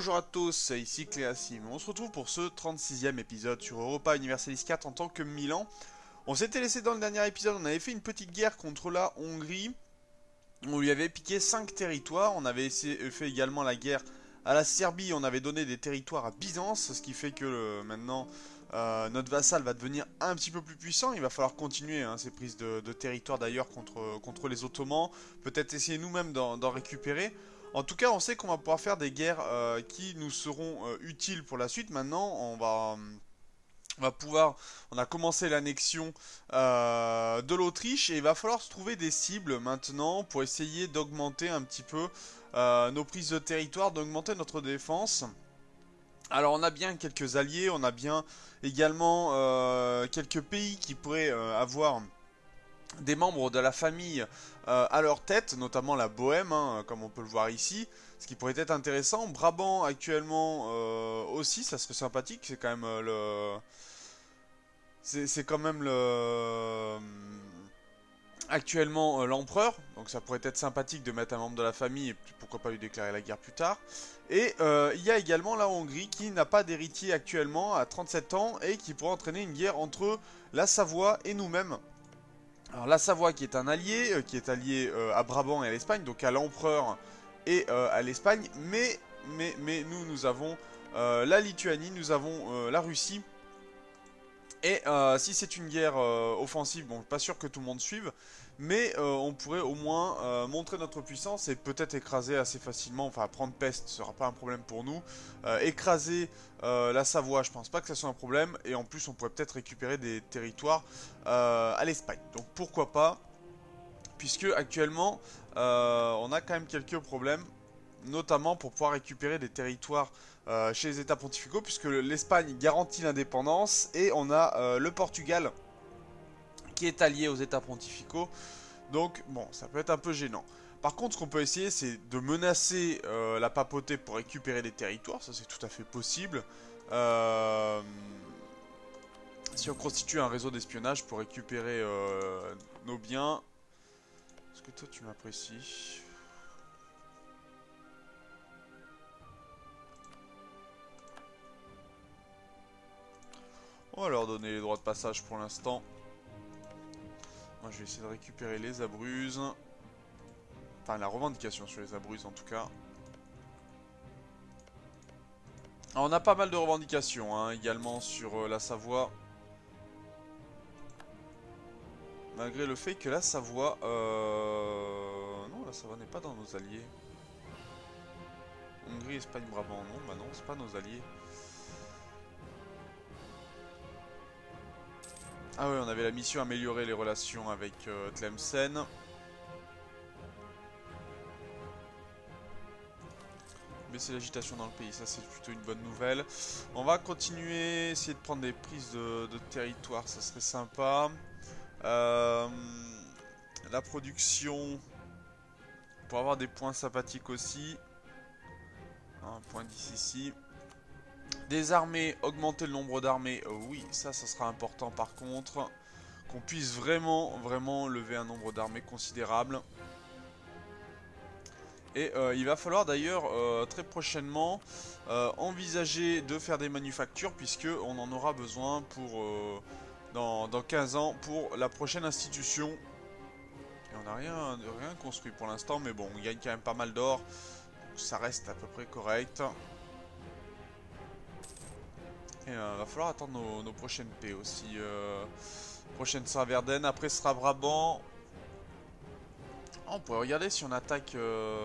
Bonjour à tous, ici Cléasim. On se retrouve pour ce 36e épisode sur Europa Universalis 4 en tant que Milan. On s'était laissé dans le dernier épisode, on avait fait une petite guerre contre la Hongrie. On lui avait piqué 5 territoires, on avait fait également la guerre à la Serbie, on avait donné des territoires à Byzance, ce qui fait que maintenant notre vassal va devenir un petit peu plus puissant. Il va falloir continuer ces prises de territoire d'ailleurs contre les Ottomans, peut-être essayer nous-mêmes d'en récupérer. En tout cas, on sait qu'on va pouvoir faire des guerres qui nous seront utiles pour la suite. Maintenant, on va pouvoir, on a commencé l'annexion de l'Autriche et il va falloir se trouver des cibles maintenant pour essayer d'augmenter un petit peu nos prises de territoire, d'augmenter notre défense. Alors on a bien quelques alliés, on a bien également quelques pays qui pourraient avoir des membres de la famille à leur tête, notamment la Bohème, comme on peut le voir ici, ce qui pourrait être intéressant. Brabant actuellement aussi, ça serait sympathique, c'est quand même c'est quand même actuellement l'empereur, donc ça pourrait être sympathique de mettre un membre de la famille et pourquoi pas lui déclarer la guerre plus tard. Et il y a également la Hongrie qui n'a pas d'héritier actuellement à 37 ans et qui pourrait entraîner une guerre entre la Savoie et nous-mêmes. Alors la Savoie qui est allié à Brabant et à l'Espagne, donc à l'empereur et à l'Espagne, mais nous avons la Lituanie, nous avons la Russie. Et si c'est une guerre offensive, bon, pas sûr que tout le monde suive, mais on pourrait au moins montrer notre puissance et peut-être écraser assez facilement, enfin prendre Pest, ce sera pas un problème pour nous. Écraser la Savoie, je pense pas que ça soit un problème, et en plus on pourrait peut-être récupérer des territoires à l'Espagne. Donc pourquoi pas, puisque actuellement on a quand même quelques problèmes, notamment pour pouvoir récupérer des territoires chez les États pontificaux, puisque l'Espagne garantit l'indépendance et on a le Portugal qui est allié aux États pontificaux. Donc bon, ça peut être un peu gênant. Par contre, ce qu'on peut essayer, c'est de menacer la papauté pour récupérer des territoires. Ça, c'est tout à fait possible. Si on constitue un réseau d'espionnage pour récupérer nos biens. Est-ce que toi, tu m'apprécies? On va leur donner les droits de passage pour l'instant. Moi je vais essayer de récupérer les Abruzzes. Enfin la revendication sur les Abruzzes en tout cas. Alors, on a pas mal de revendications également sur la Savoie. Malgré le fait que la Savoie... Non, la Savoie n'est pas dans nos alliés. Hongrie, Espagne, Brabant, non, bah non, c'est pas nos alliés. Ah ouais, on avait la mission améliorer les relations avec Tlemcen. Baisser l'agitation dans le pays, ça c'est plutôt une bonne nouvelle. On va continuer, essayer de prendre des prises de territoire, ça serait sympa. La production, pour avoir des points sympathiques aussi. Un point 10 ici. Des armées, augmenter le nombre d'armées, oui, ça sera important par contre. Qu'on puisse vraiment lever un nombre d'armées considérable. Et il va falloir d'ailleurs très prochainement envisager de faire des manufactures puisque on en aura besoin pour dans 15 ans pour la prochaine institution. Et on n'a rien construit pour l'instant, mais bon, on gagne quand même pas mal d'or. Ça reste à peu près correct. Et va falloir attendre nos prochaines paix aussi. Prochaine sera Verden, après ce sera Brabant. Oh, on pourrait regarder si on attaque...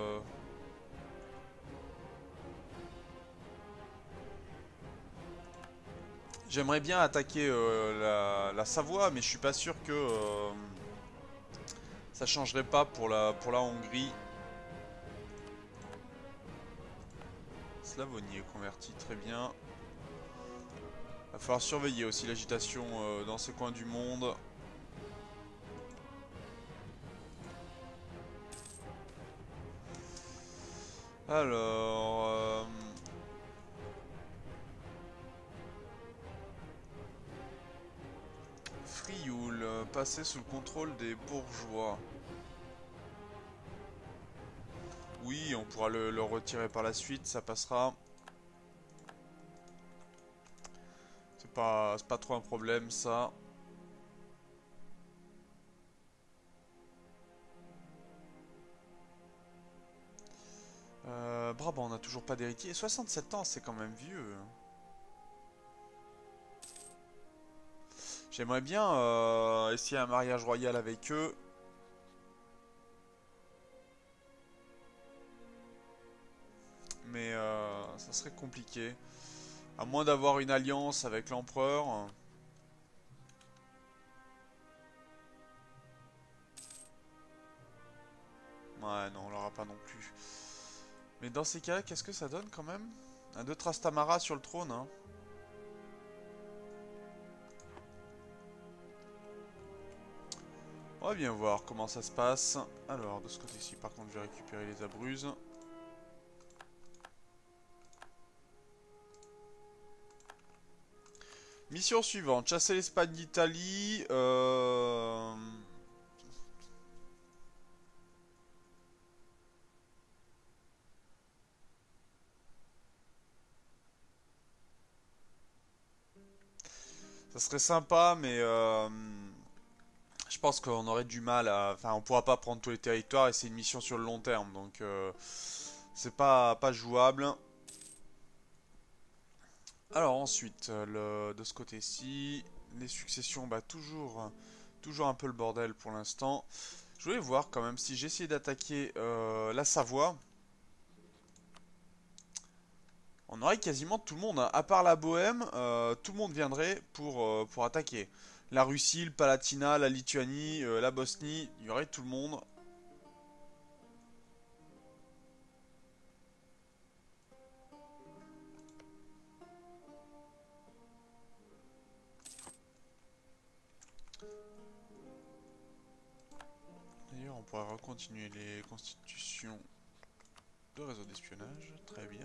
J'aimerais bien attaquer la Savoie, mais je suis pas sûr que ça changerait pas pour la Hongrie. Slavonie est converti, très bien. Va falloir surveiller aussi l'agitation dans ces coins du monde. Alors... Frioul, passer sous le contrôle des bourgeois. Oui, on pourra le retirer par la suite, ça passera. c'est pas trop un problème ça. Brabant, on n'a toujours pas d'héritier. 67 ans, c'est quand même vieux. J'aimerais bien essayer un mariage royal avec eux. Mais ça serait compliqué. À moins d'avoir une alliance avec l'empereur. Ouais, non, on l'aura pas non plus. Mais dans ces cas-là, qu'est-ce que ça donne quand même? Un de Trastamara sur le trône, hein. On va bien voir comment ça se passe. Alors, de ce côté-ci, par contre, je vais récupérer les Abruzzes. Mission suivante, chasser l'Espagne d'Italie. Ça serait sympa, mais je pense qu'on aurait du mal à... Enfin, on pourra pas prendre tous les territoires et c'est une mission sur le long terme, donc c'est pas jouable. Alors ensuite, de ce côté-ci, les successions, bah toujours un peu le bordel pour l'instant. Je voulais voir quand même si j'essayais d'attaquer la Savoie. On aurait quasiment tout le monde, hein. À part la Bohème, tout le monde viendrait pour attaquer. La Russie, le Palatinat, la Lituanie, la Bosnie, il y aurait tout le monde. D'ailleurs, on pourrait recontinuer les constitutions de réseau d'espionnage, très bien.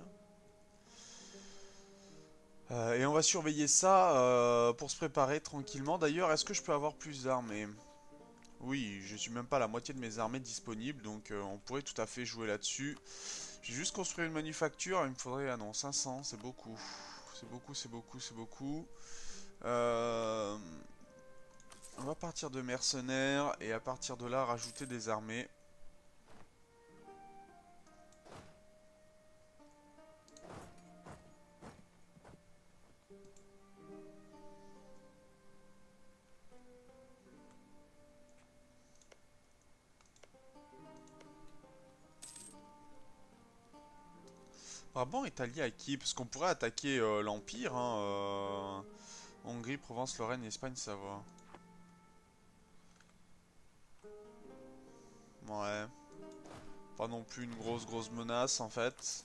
Et on va surveiller ça pour se préparer tranquillement. D'ailleurs, est-ce que je peux avoir plus d'armées? Oui, je suis même pas à la moitié de mes armées disponibles, donc on pourrait tout à fait jouer là-dessus. J'ai juste construit une manufacture, il me faudrait, ah non, 500, c'est beaucoup. C'est beaucoup, c'est beaucoup, c'est beaucoup. Euh, on va partir de mercenaires et à partir de là rajouter des armées. Brabant est allié à qui? Parce qu'on pourrait attaquer l'Empire, hein, Hongrie, Provence, Lorraine, Espagne, Savoie. Ouais. Pas non plus une grosse menace en fait.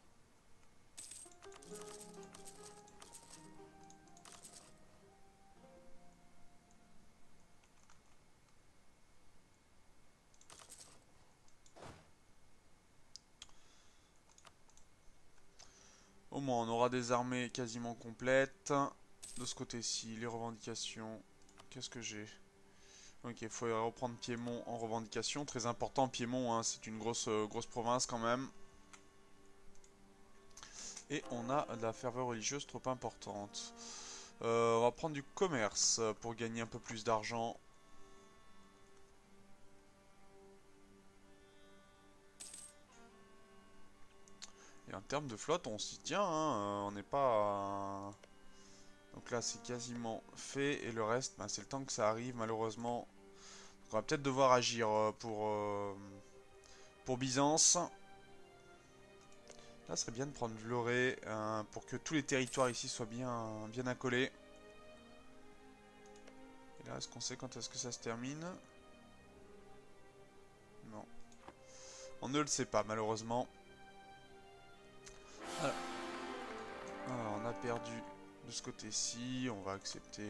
Au moins on aura des armées quasiment complètes. De ce côté-ci, les revendications. Qu'est-ce que j'ai? Ok, il faut reprendre Piémont en revendication. Très important, Piémont, hein, c'est une grosse province quand même. Et on a de la ferveur religieuse trop importante. On va prendre du commerce pour gagner un peu plus d'argent. Et en termes de flotte, on s'y tient, hein, on n'est pas... Donc là, c'est quasiment fait. Et le reste, bah, c'est le temps que ça arrive, malheureusement. Donc on va peut-être devoir agir pour Byzance. Là, ce serait bien de prendre Vloré pour que tous les territoires ici soient bien accolés. Et là, est-ce qu'on sait quand est-ce que ça se termine? Non. On ne le sait pas, malheureusement. Alors, on a perdu de ce côté-ci. On va accepter...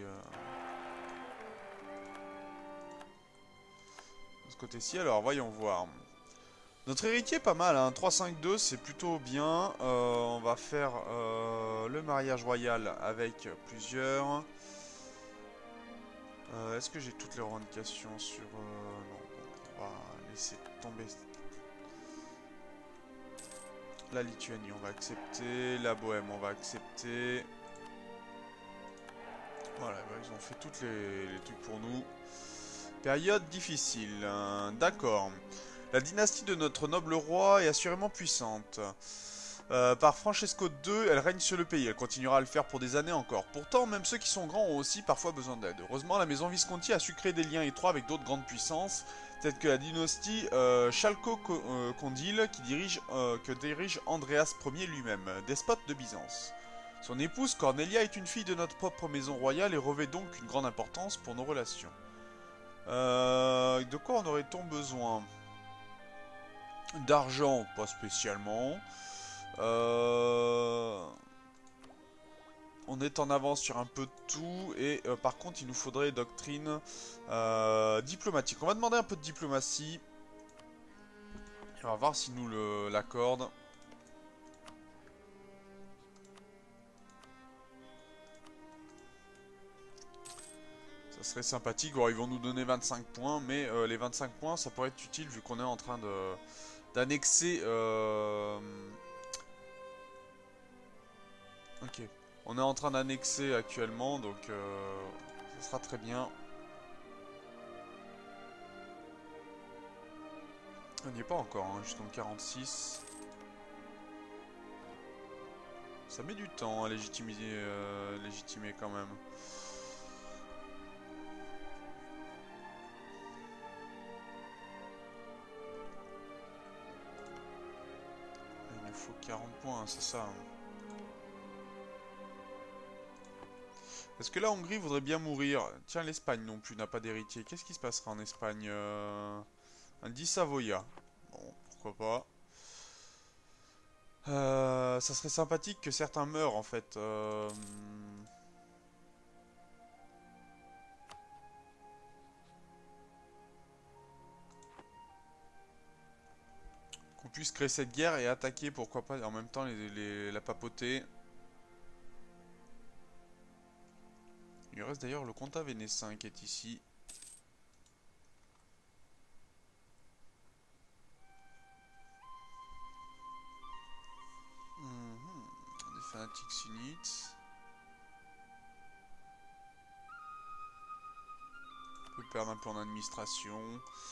de ce côté-ci. Alors, voyons voir. Notre héritier est pas mal, hein. 3-5-2, c'est plutôt bien. On va faire le mariage royal avec plusieurs. Est-ce que j'ai toutes les revendications sur... non, bon, on va laisser tomber. La Lituanie, on va accepter. La Bohème, on va accepter. Voilà, bah, ils ont fait toutes les trucs pour nous. Période difficile, d'accord. La dynastie de notre noble roi est assurément puissante. Par Francesco II, elle règne sur le pays. Elle continuera à le faire pour des années encore. Pourtant, même ceux qui sont grands ont aussi parfois besoin d'aide. Heureusement, la maison Visconti a su créer des liens étroits avec d'autres grandes puissances, telles que la dynastie Chalco-Condil, que dirige Andreas Ier lui-même, despote de Byzance. Son épouse Cornelia est une fille de notre propre maison royale et revêt donc une grande importance pour nos relations. De quoi en aurait-on besoin? D'argent, pas spécialement. On est en avance sur un peu de tout et par contre il nous faudrait doctrine diplomatique. On va demander un peu de diplomatie. Et on va voir si nous l'accorde. Ça serait sympathique. Bon, ils vont nous donner 25 points, mais les 25 points ça pourrait être utile vu qu'on est en train d'annexer. Ok. On est en train d'annexer actuellement, donc ça sera très bien. On n'y est pas encore, hein, jusqu'en 46. Ça met du temps à légitimer quand même. Il nous faut 40 points, c'est ça. Est-ce que la Hongrie voudrait bien mourir? Tiens, l'Espagne non plus n'a pas d'héritier. Qu'est-ce qui se passera en Espagne? Un 10 Savoia. Bon, pourquoi pas. Ça serait sympathique que certains meurent en fait. Qu'on puisse créer cette guerre et attaquer, pourquoi pas, en même temps la papauté. Il reste d'ailleurs le comtat vénécin qui est ici. Des fanatiques sunnites. On peut perdre un peu en administration.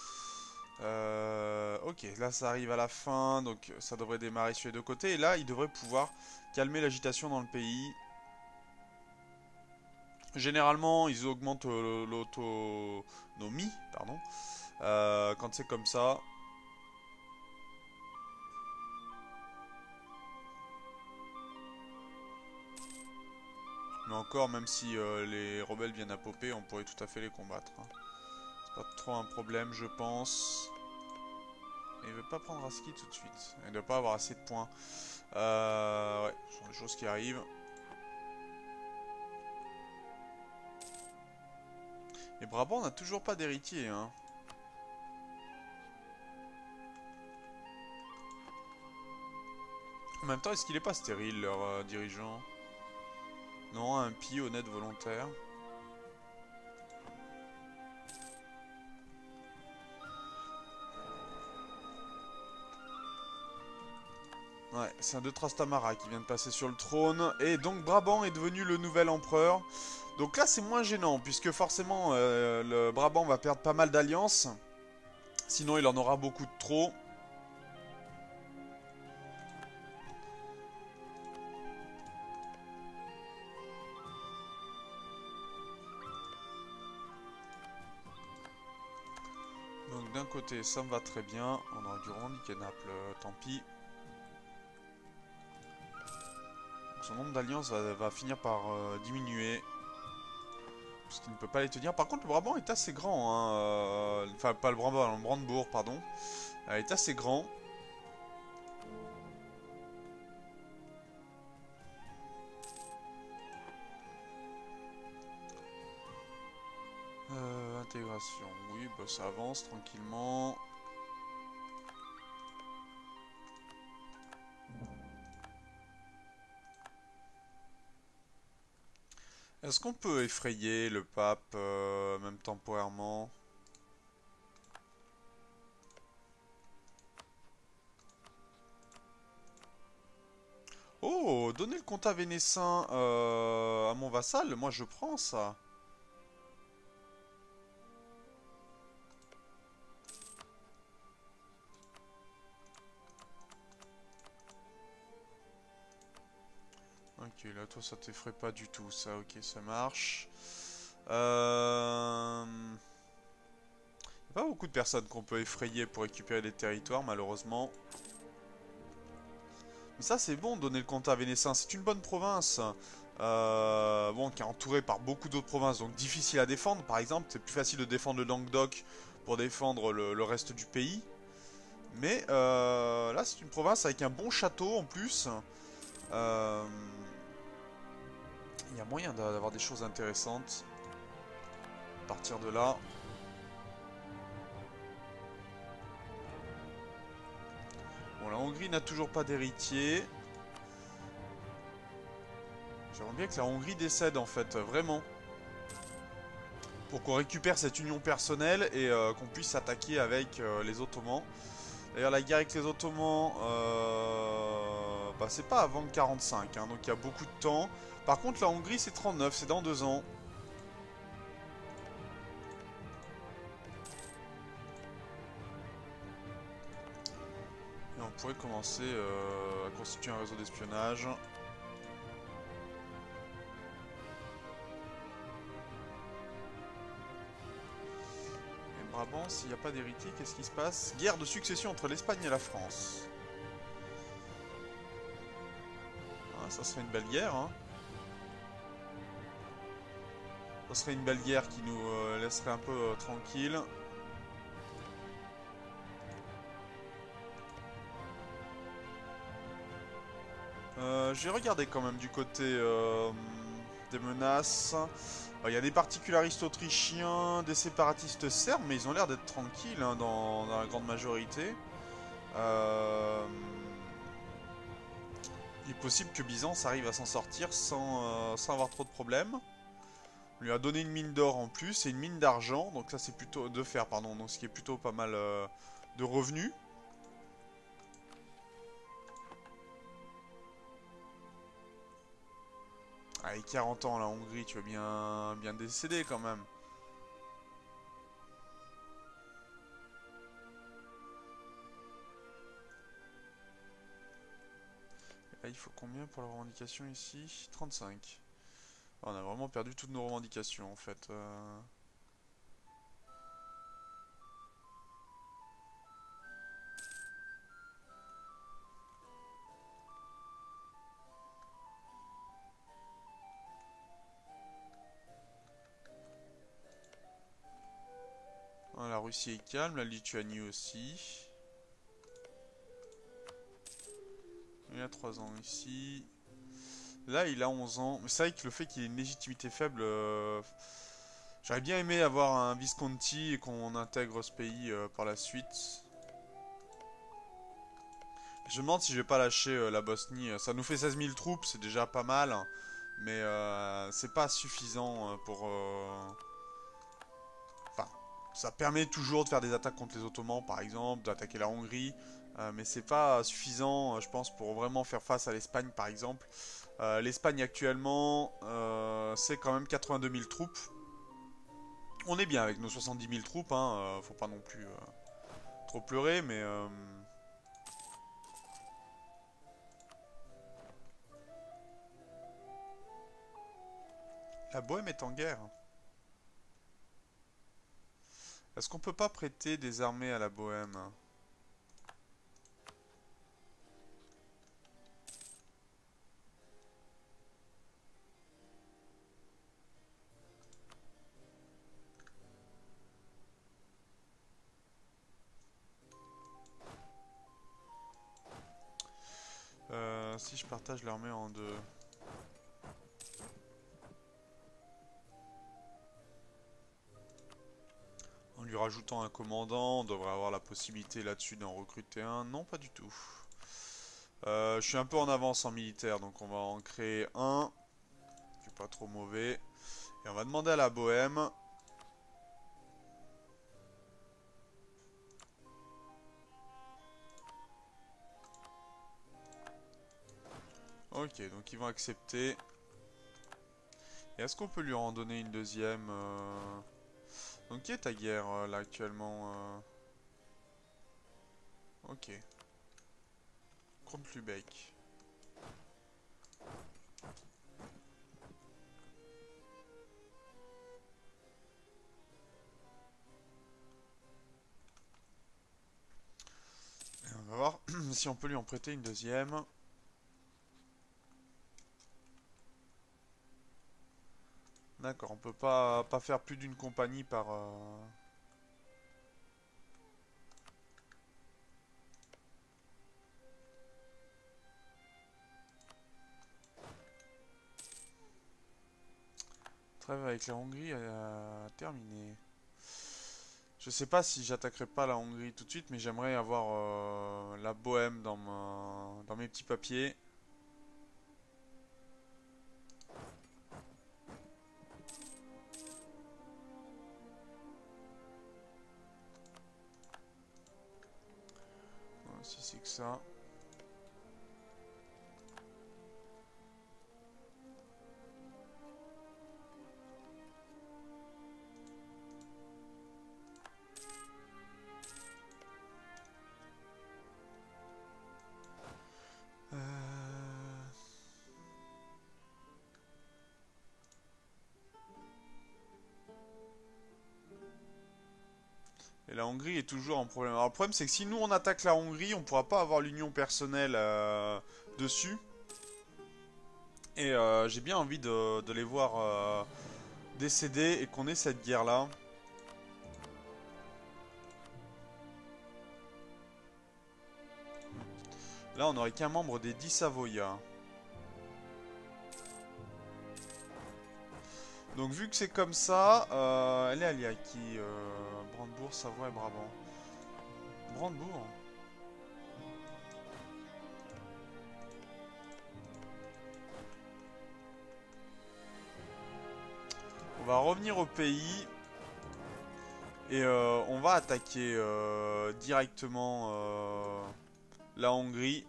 Ok, là ça arrive à la fin, donc ça devrait démarrer sur les deux côtés. Et là, il devrait pouvoir calmer l'agitation dans le pays. Généralement, ils augmentent l'autonomie, pardon, quand c'est comme ça. Mais encore, même si les rebelles viennent à popper, on pourrait tout à fait les combattre, hein. C'est pas trop un problème, je pense. Et il veut pas prendre Aski tout de suite. Il doit pas avoir assez de points. Ouais, ce sont des choses qui arrivent. Et Brabant n'a toujours pas d'héritier, hein. En même temps, est-ce qu'il est pas stérile, leur dirigeant? Non, un pied honnête volontaire. Ouais, c'est un de Trastamara qui vient de passer sur le trône. Et donc Brabant est devenu le nouvel empereur. Donc là, c'est moins gênant, puisque forcément, le Brabant va perdre pas mal d'alliances. Sinon, il en aura beaucoup de trop. Donc d'un côté, ça me va très bien. On aurait dû revendiquer Naples, tant pis. Donc, son nombre d'alliances va finir par diminuer. Parce qu'il ne peut pas les tenir. Par contre, le Brabant est assez grand, hein. Enfin, pas le Brabant, le Brandebourg, pardon. Est assez grand. Intégration, oui, bah, ça avance tranquillement. Est-ce qu'on peut effrayer le pape, même temporairement? Oh, donner le comtat vénécin à mon vassal, moi je prends ça. Ok, là toi ça t'effraie pas du tout, ça, ok, ça marche. Pas beaucoup de personnes qu'on peut effrayer pour récupérer des territoires, malheureusement. Mais ça, c'est bon de donner le comtat vénécin. C'est une bonne province. Bon, qui est entourée par beaucoup d'autres provinces, donc difficile à défendre. Par exemple, c'est plus facile de défendre le Languedoc pour défendre le reste du pays. Mais là, c'est une province avec un bon château en plus. Euh, Il y a moyen d'avoir des choses intéressantes. À partir de là. Bon, la Hongrie n'a toujours pas d'héritier. J'aimerais bien que la Hongrie décède en fait, vraiment. Pour qu'on récupère cette union personnelle et qu'on puisse s'attaquer avec les Ottomans. D'ailleurs, la guerre avec les Ottomans, bah, c'est pas avant 45, hein, donc il y a beaucoup de temps. Par contre, la Hongrie, c'est 39, c'est dans 2 ans. Et on pourrait commencer à constituer un réseau d'espionnage. Et Brabant, s'il n'y a pas d'héritier, qu'est-ce qui se passe? Guerre de succession entre l'Espagne et la France. Ah, ça serait une belle guerre, hein. Ça serait une belle guerre qui nous laisserait un peu tranquille. J'ai regardé quand même du côté des menaces. Il y a des particularistes autrichiens, des séparatistes serbes, mais ils ont l'air d'être tranquilles hein, dans la grande majorité. Il est possible que Byzance arrive à s'en sortir sans avoir trop de problèmes. On lui a donné une mine d'or en plus et une mine d'argent, donc ça c'est plutôt de fer, pardon, donc ce qui est plutôt pas mal de revenus. Avec 40 ans la Hongrie, tu vas bien décéder quand même. Là, il faut combien pour la revendication ici? 35. On a vraiment perdu toutes nos revendications en fait. La Russie est calme, la Lituanie aussi. Il a 3 ans ici. Là, il a 11 ans. Mais c'est vrai que le fait qu'il ait une légitimité faible... J'aurais bien aimé avoir un Visconti et qu'on intègre ce pays par la suite. Je me demande si je vais pas lâcher la Bosnie. Ça nous fait 16 000 troupes, c'est déjà pas mal. Mais c'est pas suffisant pour... Enfin, ça permet toujours de faire des attaques contre les Ottomans, par exemple, d'attaquer la Hongrie. Mais c'est pas suffisant, je pense, pour vraiment faire face à l'Espagne, par exemple. L'Espagne actuellement, c'est quand même 82 000 troupes. On est bien avec nos 70 000 troupes, hein, faut pas non plus trop pleurer, mais... La Bohème est en guerre. Est-ce qu'on peut pas prêter des armées à la Bohème? Si je partage l'armée en deux... En lui rajoutant un commandant, on devrait avoir la possibilité là-dessus d'en recruter un. Non, pas du tout. Je suis un peu en avance en militaire, donc on va en créer un. Qui est pas trop mauvais. Et on va demander à la Bohème. Ok, Ok, donc ils vont accepter. Et est-ce qu'on peut lui en donner une deuxième Donc qui est ta guerre là actuellement Ok. Contre Lübeck. Et on va voir si on peut lui en prêter une deuxième. D'accord, on peut pas faire plus d'une compagnie par... Trêve avec la Hongrie terminé. Je sais pas si j'attaquerai pas la Hongrie tout de suite, mais j'aimerais avoir la Bohème dans mes petits papiers. Si c'est que ça. Et la Hongrie est toujours en problème. Alors le problème c'est que si nous on attaque la Hongrie, on pourra pas avoir l'union personnelle dessus. Et j'ai bien envie de les voir décéder et qu'on ait cette guerre là. Là on n'aurait qu'un membre des 10 Savoyas. Donc vu que c'est comme ça, elle est alliée à qui Brandebourg, Savoie et Brabant. Brandebourg. On va revenir au pays. Et on va attaquer directement la Hongrie.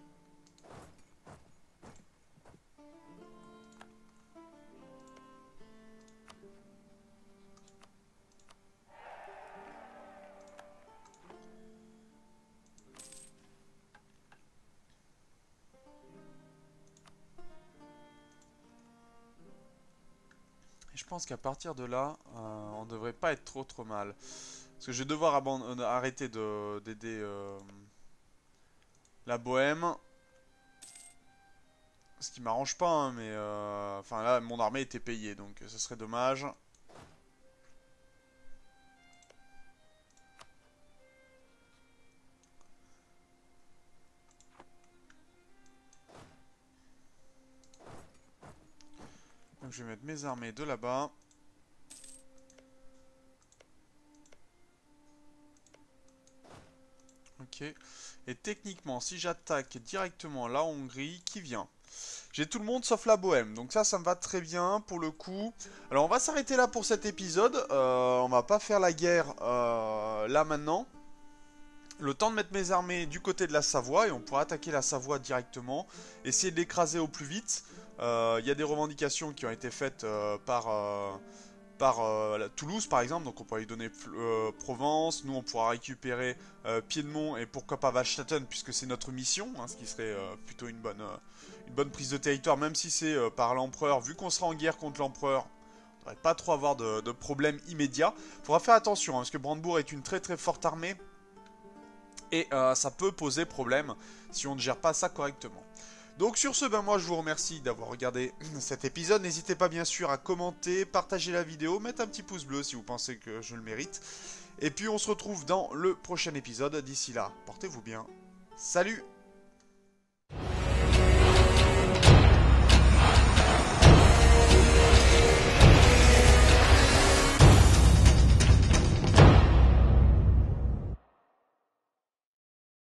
Je pense qu'à partir de là, on devrait pas être trop mal. Parce que je vais devoir arrêter d'aider la Bohème. Ce qui m'arrange pas, hein, mais... Enfin là, mon armée était payée, donc ce serait dommage. Donc je vais mettre mes armées de là-bas. Ok. Et techniquement, si j'attaque directement la Hongrie, qui vient? J'ai tout le monde sauf la Bohème, donc ça me va très bien pour le coup. Alors on va s'arrêter là pour cet épisode, on va pas faire la guerre là maintenant. Le temps de mettre mes armées du côté de la Savoie et on pourra attaquer la Savoie directement, essayer de l'écraser au plus vite. Il y a des revendications qui ont été faites par Toulouse par exemple, donc on pourra lui donner Provence, nous on pourra récupérer Piédmont et pourquoi pas Wallstatten puisque c'est notre mission, hein, ce qui serait plutôt une bonne prise de territoire, même si c'est par l'empereur, vu qu'on sera en guerre contre l'empereur, on ne devrait pas trop avoir de problèmes immédiats. Il faudra faire attention, hein, parce que Brandebourg est une très forte armée, et ça peut poser problème si on ne gère pas ça correctement. Donc sur ce, ben moi je vous remercie d'avoir regardé cet épisode. N'hésitez pas bien sûr à commenter, partager la vidéo, mettre un petit pouce bleu si vous pensez que je le mérite. Et puis on se retrouve dans le prochain épisode. D'ici là, portez-vous bien. Salut!